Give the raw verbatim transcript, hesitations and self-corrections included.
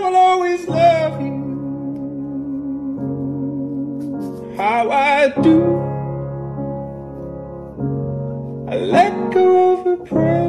will always love you how I do. I let go of a prayer.